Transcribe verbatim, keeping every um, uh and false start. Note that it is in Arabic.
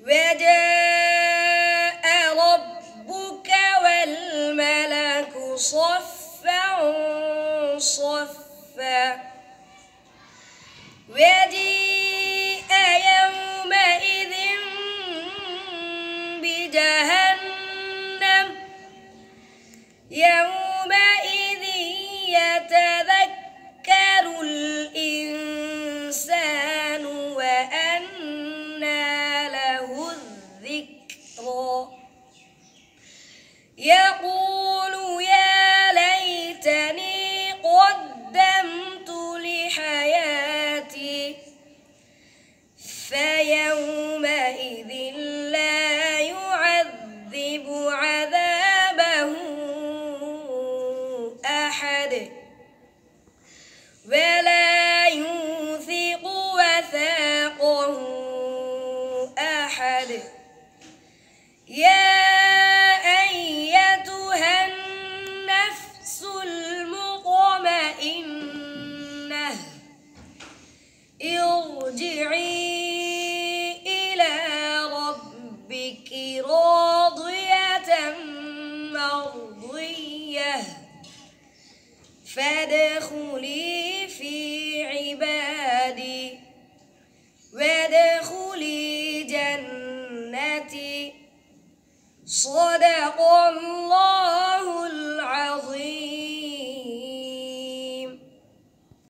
وجاء ربك والملك صفا صفا وجيء يومئذ بجهنم يومئذ يتذكر الإنسان وأنى له الذكرى يقول يا ليتني قدمت لحياتي فيومئذ لا يعذب عذابه أحد ولا يوثق وثاقه أحد يا أيتها النفس المطمئنة ارجعي إلى ربك راضية مرضية فادخلي في عبادي وادخلي جنتي صدق الله